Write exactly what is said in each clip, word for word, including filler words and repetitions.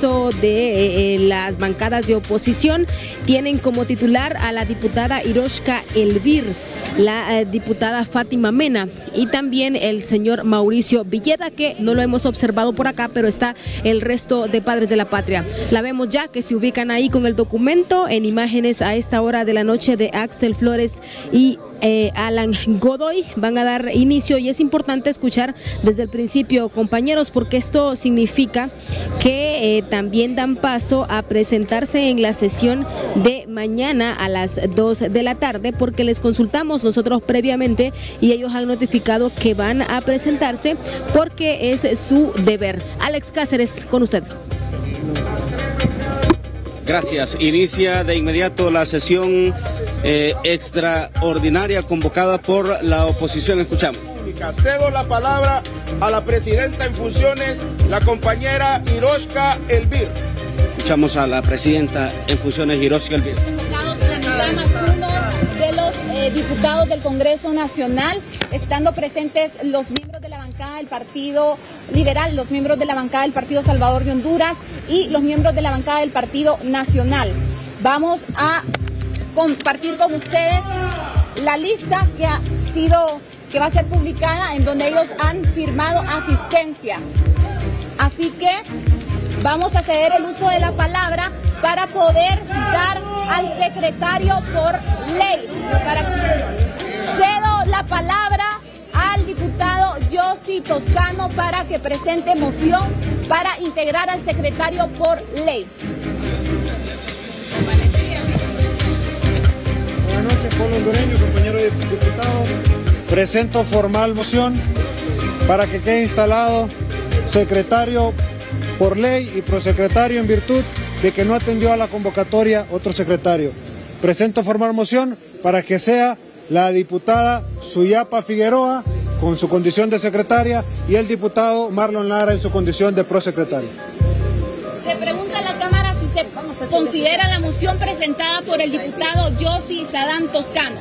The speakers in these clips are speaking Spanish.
Congreso de eh, las bancadas de oposición tienen como titular a la diputada Iroshka Elvir, la eh, diputada Fátima Mena y también el señor Mauricio Villeda, que no lo hemos observado por acá, pero está el resto de padres de la patria. La vemos ya que se ubican ahí con el documento en imágenes a esta hora de la noche de Axel Flores y Eh, Alan Godoy. Van a dar inicio y es importante escuchar desde el principio, compañeros, porque esto significa que eh, también dan paso a presentarse en la sesión de mañana a las dos de la tarde, porque les consultamos nosotros previamente y ellos han notificado que van a presentarse porque es su deber. Alex Cáceres, con usted. Gracias. Inicia de inmediato la sesión eh, extraordinaria convocada por la oposición. Escuchamos. Cedo la palabra a la presidenta en funciones, la compañera Iroshka Elvir. Escuchamos a la presidenta en funciones, Iroshka Elvir. De los eh, diputados del Congreso Nacional, estando presentes los miembros de la bancada del Partido Liberal, los miembros de la bancada del Partido Salvador de Honduras y los miembros de la bancada del Partido Nacional. Vamos a compartir con ustedes la lista que ha sido, que va a ser publicada, en donde ellos han firmado asistencia. Así que vamos a ceder el uso de la palabra para poder dar al secretario por ley. Para... Cedo la palabra al diputado Yossi Toscano para que presente moción para integrar al secretario por ley. Buenas noches, pueblo hondureño, compañero diputado. Presento formal moción para que quede instalado secretario por ley y prosecretario en virtud de que no atendió a la convocatoria otro secretario. Presento formal moción para que sea la diputada Suyapa Figueroa con su condición de secretaria y el diputado Marlon Lara en su condición de prosecretario. Se pregunta a la Cámara si se considera la moción presentada por el diputado Yossi Sadam Toscano.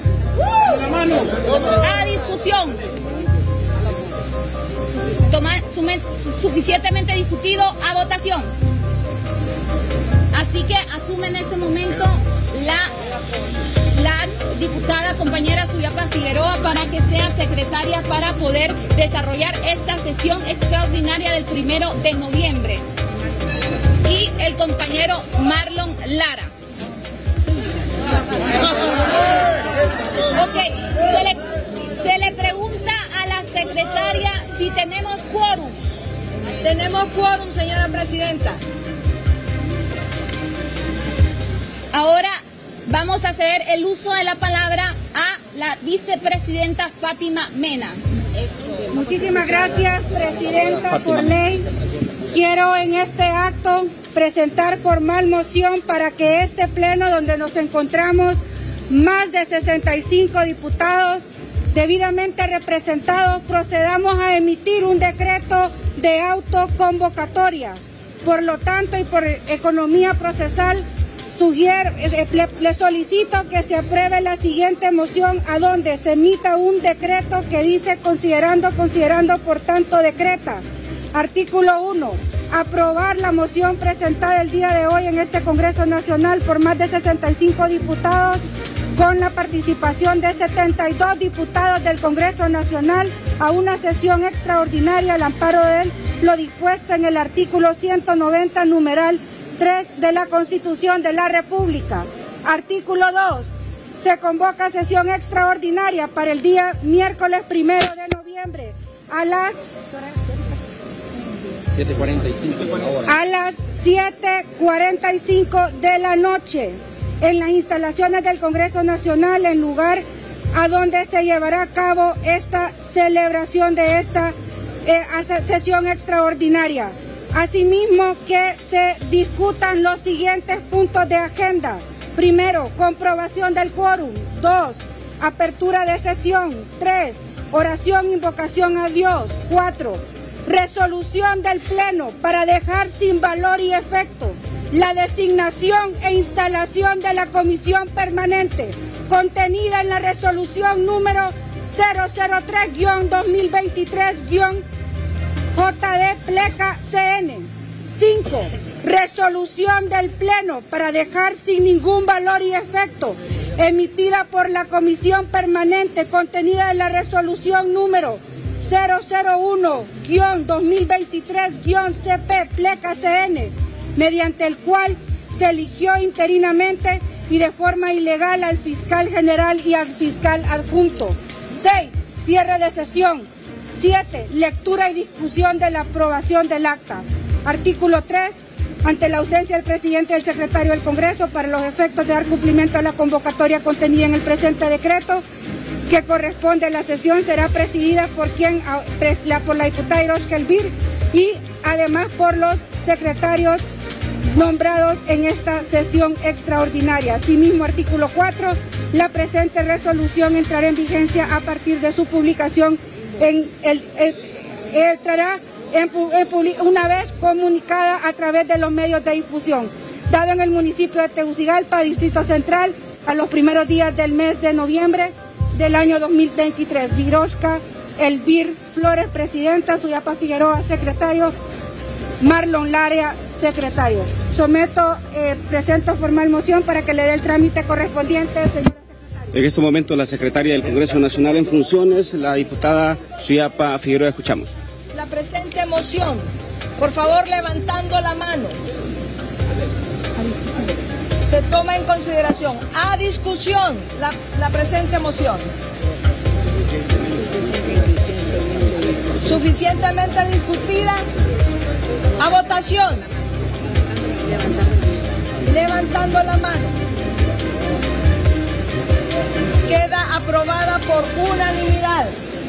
A discusión. Toma, sume, suficientemente discutido, a votación. Así que asume en este momento la, la diputada compañera Suyapa Figueroa para que sea secretaria para poder desarrollar esta sesión extraordinaria del primero de noviembre. Y el compañero Marlon Lara. Ok, se le, se le pregunta a la secretaria si tenemos quórum. Tenemos quórum, señora presidenta. Ahora vamos a ceder el uso de la palabra a la vicepresidenta Fátima Mena. Eso. Muchísimas gracias, presidenta, por ley. Quiero en este acto presentar formal moción para que este pleno, donde nos encontramos más de sesenta y cinco diputados debidamente representados, procedamos a emitir un decreto de autoconvocatoria. Por lo tanto, y por economía procesal, Sugiero, le, le solicito que se apruebe la siguiente moción, a donde se emita un decreto que dice considerando, considerando, por tanto decreta. Artículo uno. Aprobar la moción presentada el día de hoy en este Congreso Nacional por más de sesenta y cinco diputados, con la participación de setenta y dos diputados del Congreso Nacional, a una sesión extraordinaria al amparo de lo dispuesto en el artículo ciento noventa, numeral tres de la Constitución de la República. Artículo dos. Se convoca sesión extraordinaria para el día miércoles primero de noviembre a las siete cuarenta y cinco a las siete cuarenta y cinco de la noche en las instalaciones del Congreso Nacional, en lugar a donde se llevará a cabo esta celebración de esta eh, sesión extraordinaria. Asimismo, que se discutan los siguientes puntos de agenda. Primero, comprobación del quórum. Dos, apertura de sesión. Tres, oración, invocación a Dios. Cuatro, resolución del Pleno para dejar sin valor y efecto la designación e instalación de la comisión permanente contenida en la resolución número cero cero tres guión dos mil veintitrés guión J D Pleca C N. Cinco, resolución del Pleno para dejar sin ningún valor y efecto, emitida por la Comisión Permanente contenida en la resolución número cero cero uno guión dos mil veintitrés guión C P pleca C N, mediante el cual se eligió interinamente y de forma ilegal al fiscal general y al fiscal adjunto. seis. Cierre de sesión. siete. Lectura y discusión de la aprobación del acta. Artículo tres. Ante la ausencia del presidente y del secretario del Congreso, para los efectos de dar cumplimiento a la convocatoria contenida en el presente decreto, que corresponde a la sesión, será presidida por quien, por la diputada Iroshka Elvir y además por los secretarios nombrados en esta sesión extraordinaria. Asimismo, artículo cuatro, la presente resolución entrará en vigencia a partir de su publicación en el, el, entrará en, en, una vez comunicada a través de los medios de difusión, dado en el municipio de Tegucigalpa, Distrito Central, a los primeros días del mes de noviembre del año dos mil veintitrés. Iroshka Elvir Flores, presidenta; Suyapa Figueroa, secretario; Marlon Larea, secretario. Someto, eh, presento formal moción para que le dé el trámite correspondiente, señora secretaria. En este momento, la secretaria del Congreso Nacional en funciones, la diputada Suyapa Figueroa, escuchamos. La presente moción, por favor, levantando la mano, se toma en consideración. A discusión, la, la presente moción. Suficientemente discutida. A votación. Levantando la mano. Queda aprobada por unanimidad.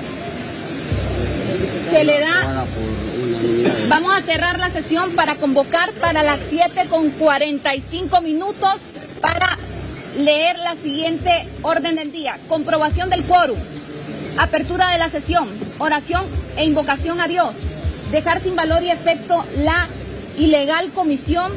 Se le da. Vamos a cerrar la sesión para convocar para las siete con cuarenta y cinco minutos para leer la siguiente orden del día. Comprobación del quórum. Apertura de la sesión. Oración e invocación a Dios. Dejar sin valor y efecto la ilegal comisión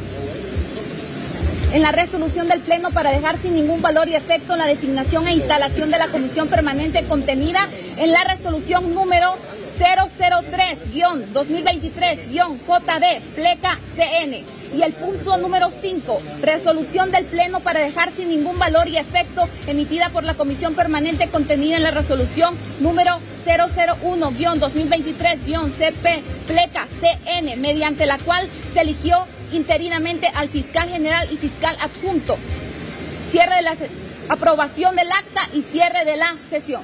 en la resolución del Pleno para dejar sin ningún valor y efecto la designación e instalación de la comisión permanente contenida en la resolución número cero cero tres guión dos mil veintitrés guión J D pleca C N. Y el punto número cinco, resolución del Pleno para dejar sin ningún valor y efecto emitida por la comisión permanente contenida en la resolución número cero cero uno guión dos mil veintitrés guión C P pleca C N, mediante la cual se eligió interinamente al fiscal general y fiscal adjunto. Cierre de la aprobación del acta y cierre de la sesión.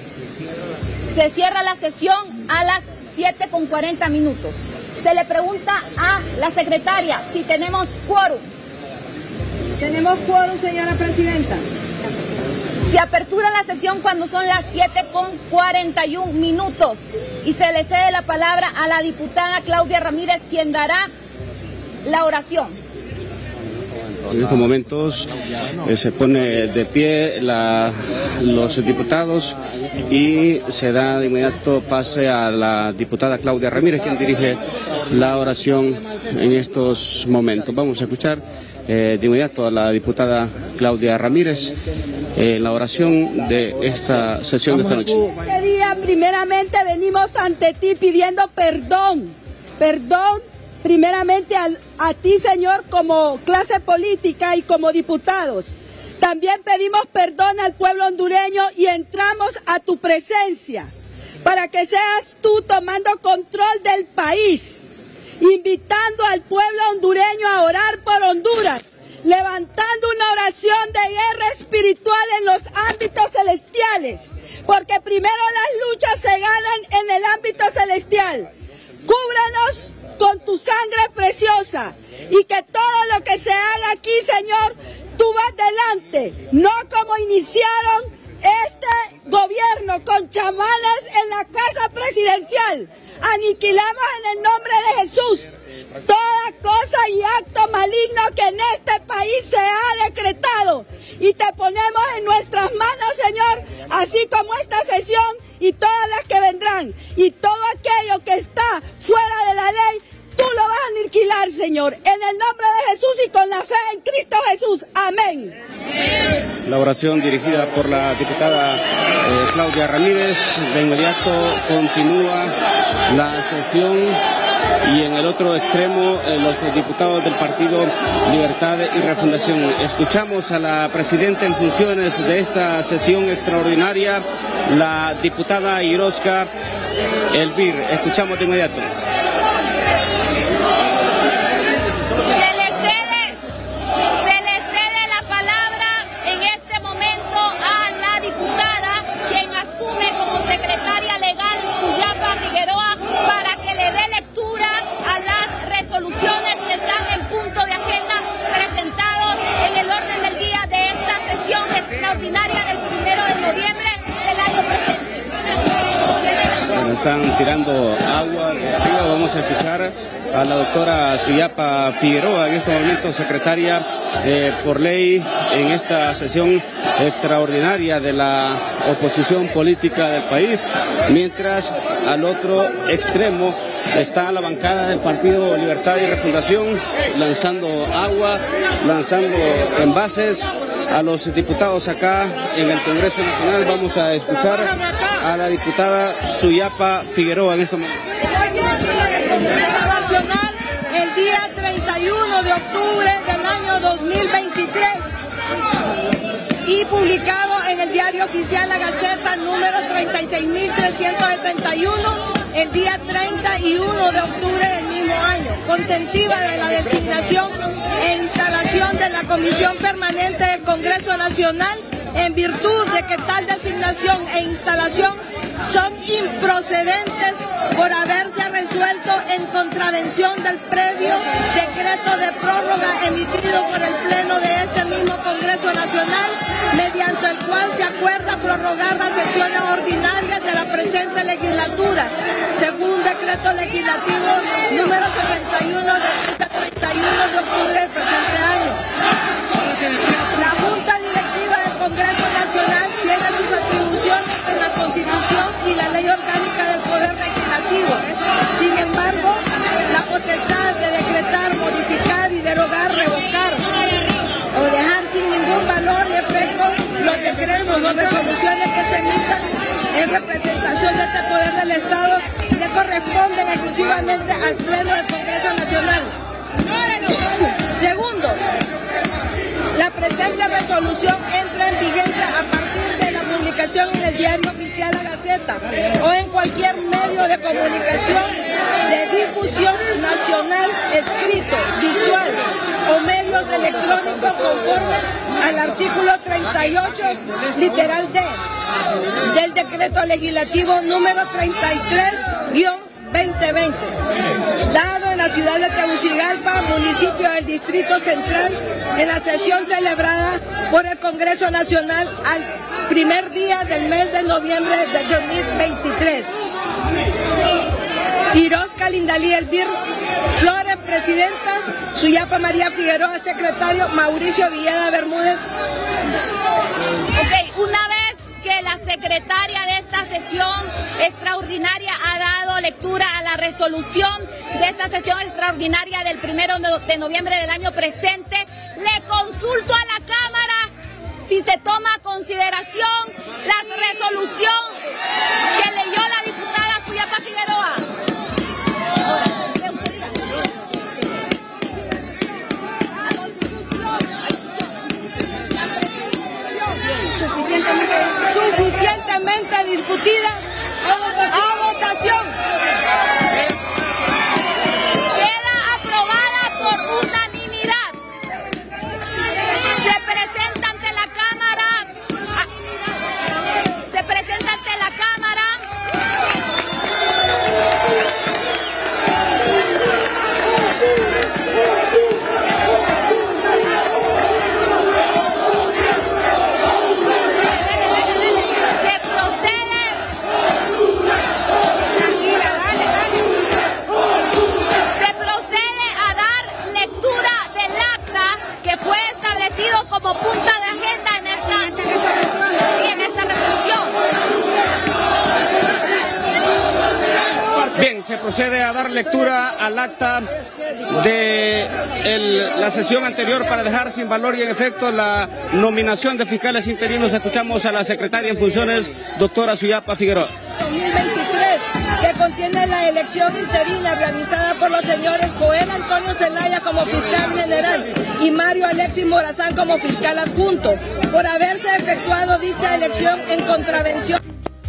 Se cierra la sesión a las siete con cuarenta minutos. Se le pregunta a la secretaria si tenemos quórum. Tenemos quórum, señora presidenta. Se apertura la sesión cuando son las siete con cuarenta y un minutos y se le cede la palabra a la diputada Claudia Ramírez, quien dará la oración. En estos momentos eh, se pone de pie la, los diputados y se da de inmediato pase a la diputada Claudia Ramírez, quien dirige la oración en estos momentos. Vamos a escuchar eh, de inmediato a la diputada Claudia Ramírez eh, la oración de esta sesión de esta noche. Este día primeramente venimos ante ti pidiendo perdón, perdón primeramente a, a ti, Señor, como clase política y como diputados. También pedimos perdón al pueblo hondureño y entramos a tu presencia para que seas tú tomando control del país, invitando al pueblo hondureño a orar por Honduras, levantando una oración de guerra espiritual en los ámbitos celestiales, porque primero las luchas se ganan en el ámbito celestial. Cúbranos con tu sangre preciosa y que todo lo que se haga aquí, Señor, tú vas delante, no como iniciaron este gobierno con chamanes en la casa presidencial. Aniquilamos en el nombre de Jesús toda cosa y acto maligno que en este país se ha decretado y te ponemos en nuestras manos, Señor, así como esta sesión y todas las que vendrán, y todo aquello que está fuera de la ley, tú lo vas a aniquilar, Señor, en el nombre de Jesús y con la fe en Cristo Jesús. Amén. La oración dirigida por la diputada eh, Claudia Ramírez. De inmediato continúa la sesión y en el otro extremo eh, los diputados del Partido Libertad y Refundación. Escuchamos a la presidenta en funciones de esta sesión extraordinaria, la diputada Iroska Elvir. Escuchamos de inmediato. Secretaria legal Suyapa Figueroa para que le dé lectura a las resoluciones que están en punto de agenda presentados en el orden del día de esta sesión extraordinaria del primero de noviembre del año presente. Bueno, están tirando agua de arriba. Vamos a escuchar a la doctora Suyapa Figueroa, en este momento secretaria eh, por ley en esta sesión extraordinaria de la oposición política del país, mientras al otro extremo está la bancada del Partido Libertad y Refundación lanzando agua, lanzando envases a los diputados acá en el Congreso Nacional. Vamos a escuchar a la diputada Suyapa Figueroa en este momento. Nacional el día treinta y uno de octubre del año dos mil veintitrés y publicado en el Diario Oficial La Gaceta número treinta y seis mil trescientos setenta y uno el día treinta y uno de octubre del mismo año, contentiva de la designación e instalación de la Comisión Permanente del Congreso Nacional, en virtud de que tal designación e instalación son improcedentes por haberse resuelto en contravención del previo decreto de prórroga emitido por el Pleno de este mismo Congreso Nacional, mediante el cual se acuerda prorrogar las sesiones ordinarias de la presente legislatura, según decreto legislativo número sesenta y uno del treinta y uno de octubre del presente año. La Junta Directiva del Congreso Nacional tiene sus atribuciones en la Constitución y la Ley Orgánica del Poder Legislativo. Sin embargo, la potestad de decretar, modificar y derogar, revocar o dejar sin ningún valor y efecto los decretos o resoluciones que se emitan en representación de este poder del Estado le corresponden exclusivamente al Pleno del Congreso Nacional. Segundo, la presente resolución entra en vigencia a partir de la publicación en el Diario Oficial La Gaceta o en cualquier medio de comunicación de difusión nacional, escrito, visual o medios electrónicos conforme al artículo treinta y ocho, literal D, del decreto legislativo número treinta y tres guión veinte veinte, dado en la ciudad de Tegucigalpa, municipio del Distrito Central, en la sesión celebrada por el Congreso Nacional al primer día del mes de noviembre de dos mil veintitrés. Iroska Lindalí Elvir Flores, presidenta; Suyapa María Figueroa, secretario; Mauricio Villeda Bermúdez. Ok, una vez que la secretaria de esta sesión extraordinaria ha dado lectura a la resolución de esta sesión extraordinaria del primero de noviembre del año presente, le consulto a la Cámara si se toma a consideración la resolución que leyó la diputada Suyapa Figueroa. Suficientemente discutida a votación. Queda aprobada por unanimidad. Se presenta ante la Cámara. Se presenta ante la Cámara. Como punta de agenda en esta, y en esta resolución. Bien, se procede a dar lectura al acta de el, la sesión anterior para dejar sin valor y en efecto la nominación de fiscales interinos. Escuchamos a la secretaria en funciones, doctora Suyapa Figueroa. dos mil veintitrés. que contiene la elección interina realizada por los señores Joel Antonio Zelaya como fiscal general y Mario Alexis Morazán como fiscal adjunto, por haberse efectuado dicha elección en contravención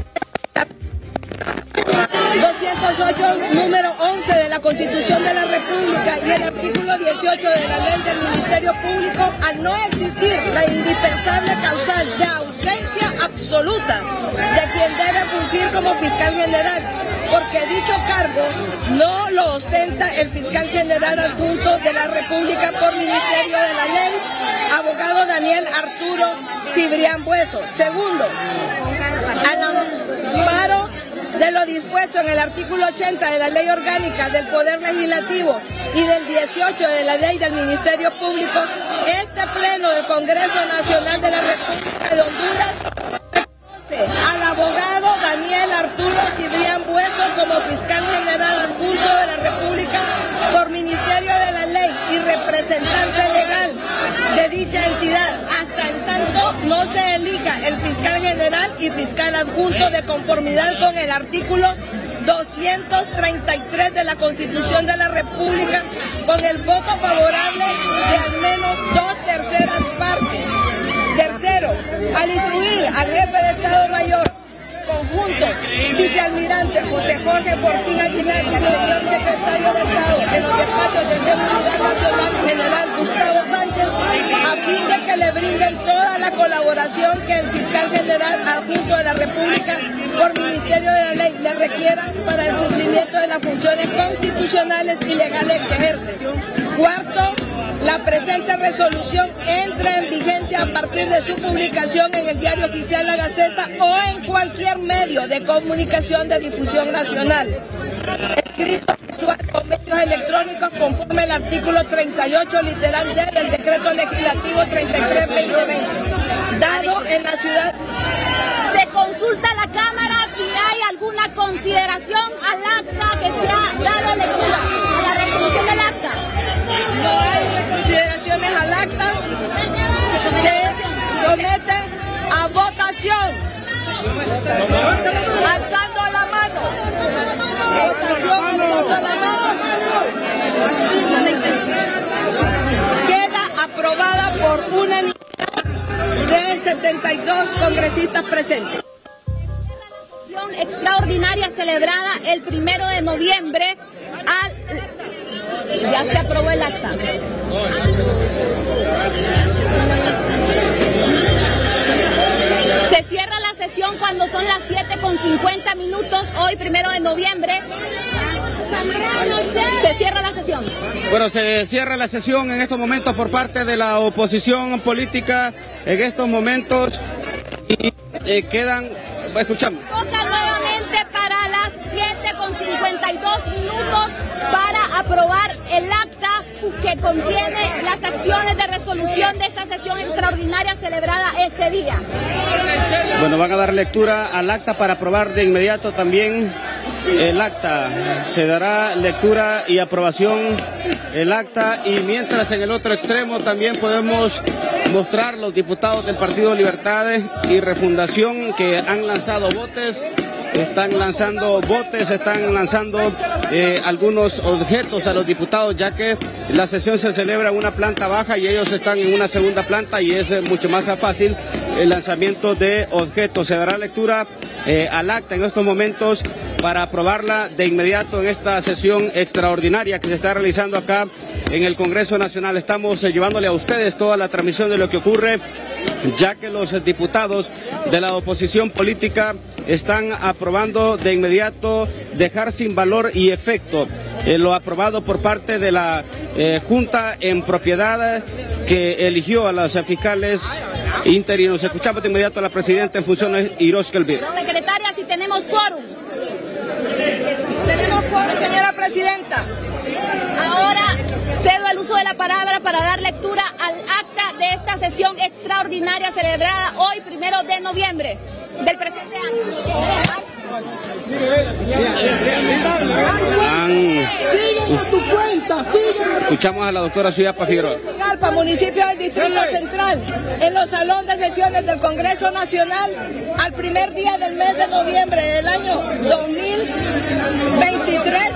doscientos ocho, número once de la Constitución de la República y el artículo dieciocho de la Ley del Ministerio Público, al no existir la indispensable causal de ausencia absoluta de quien debe fungir como fiscal general, porque dicho cargo no lo ostenta el fiscal general adjunto de la República por Ministerio de la Ley, abogado Daniel Arturo Cibrián Bueso. Segundo, al amparo de lo dispuesto en el artículo ochenta de la Ley Orgánica del Poder Legislativo y del dieciocho de la Ley del Ministerio Público, este Pleno del Congreso Nacional de la República de Honduras reconoce al abogado Daniel Arturo Cibrián Bueso como fiscal general adjunto de la República por Ministerio de la Ley y representante legal de dicha entidad, hasta en tanto no se elija el fiscal general y fiscal adjunto de conformidad con el artículo doscientos treinta y tres de la Constitución de la República, con el voto favorable de al menos dos terceras partes. Tercero, al instruir al jefe de Estado Mayor Conjunto, vicealmirante José Jorge Fortín Aguilar, y al señor secretario de Estado en los despachos de Seguridad Nacional, general Gustavo Sánchez, a fin de que le brinden toda la colaboración que el fiscal general adjunto de la República por Ministerio de la Ley le requiera para el cumplimiento de las funciones constitucionales y legales que ejerce. Cuarto, la presente resolución entra en vigencia a partir de su publicación en el Diario Oficial La Gaceta o en cualquier medio de comunicación de difusión nacional, escrito, visual o medios electrónicos, conforme al artículo treinta y ocho literal D del Decreto Legislativo treinta y tres barra veinte veinte, dado en la ciudad. Se consulta a la Cámara si hay alguna consideración al acta que se ha dado lectura, a la resolución del acta. No hay consideraciones al acta. Se somete a votación. Alzando la mano. Votación alzando la mano. Queda aprobada por unanimidad de setenta y dos congresistas presentes. Extraordinaria celebrada el primero de noviembre al... Ya se aprobó el acta. Se cierra la sesión cuando son las siete con cincuenta minutos, hoy primero de noviembre. Se cierra la sesión. Bueno, se cierra la sesión en estos momentos por parte de la oposición política. En estos momentos y eh, quedan, escuchamos. Toca nuevamente para las siete con cincuenta y dos minutos para aprobar el acta que contiene las acciones de resolución de esta sesión extraordinaria celebrada este día. Bueno, van a dar lectura al acta para aprobar de inmediato también el acta. Se dará lectura y aprobación el acta, y mientras en el otro extremo también podemos mostrar los diputados del Partido Libertad y Refundación que han lanzado botes. Están lanzando botes, están lanzando eh, algunos objetos a los diputados, ya que la sesión se celebra en una planta baja y ellos están en una segunda planta y es eh, mucho más fácil el lanzamiento de objetos. Se dará lectura eh, al acta en estos momentos para aprobarla de inmediato en esta sesión extraordinaria que se está realizando acá en el Congreso Nacional. Estamos eh, llevándole a ustedes toda la transmisión de lo que ocurre, ya que los diputados de la oposición política están aprobando de inmediato dejar sin valor y efecto eh, lo aprobado por parte de la eh, Junta en Propiedad que eligió a los fiscales interinos. Escuchamos de inmediato a la presidenta en funciones, Iroshka Elvir. Secretaria, si tenemos quórum. Tenemos quórum, señora presidenta. Ahora cedo el uso de la palabra para dar lectura al acta de esta sesión extraordinaria celebrada hoy, primero de noviembre del presente año. Han... Escuchamos a la doctora Suyapa Figueroa. Galpa, municipio del Distrito Central, en los salones de sesiones del Congreso Nacional, al primer día del mes de noviembre del año dos mil veintitrés,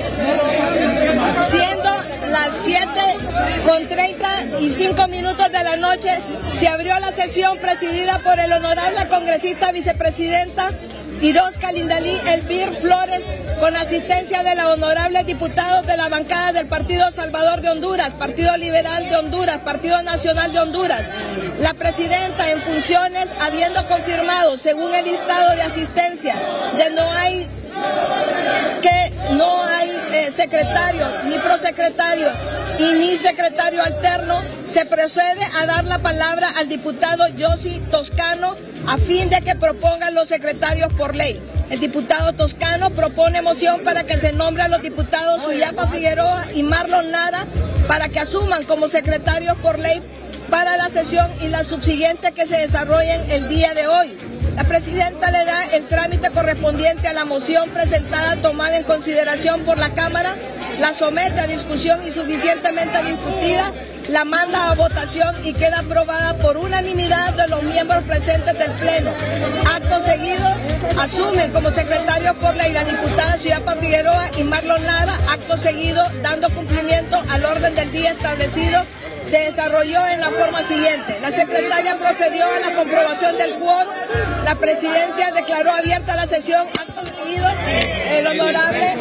siendo las siete con treinta y cinco minutos de la noche, se abrió la sesión presidida por el honorable congresista vicepresidenta Iroska Lindalí Elvir Flores, con asistencia de los honorables diputados de la bancada del Partido Salvador de Honduras, Partido Liberal de Honduras, Partido Nacional de Honduras. La presidenta en funciones, habiendo confirmado, según el listado de asistencia, que no hay que no hay eh, secretario, ni prosecretario y ni secretario alterno, se procede a dar la palabra al diputado Yossi Toscano a fin de que propongan los secretarios por ley. El diputado Toscano propone moción para que se nombre a los diputados Suyapa Figueroa y Marlon Lara para que asuman como secretarios por ley para la sesión y la subsiguiente que se desarrollen el día de hoy. La presidenta le da el trámite correspondiente a la moción presentada, tomada en consideración por la Cámara, la somete a discusión y suficientemente discutida, la manda a votación y queda aprobada por unanimidad de los miembros presentes del Pleno. Acto seguido, asumen como secretarios por ley la diputada Suyapa Figueroa y Marlon Lara. Acto seguido, dando cumplimiento al orden del día establecido, se desarrolló en la forma siguiente. La secretaria procedió a la comprobación del quórum. La presidencia declaró abierta la sesión. Acto seguido, el honorable...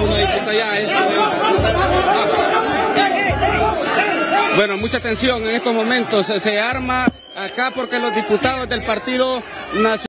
Bueno, mucha atención en estos momentos. Se arma acá porque los diputados del Partido Nacional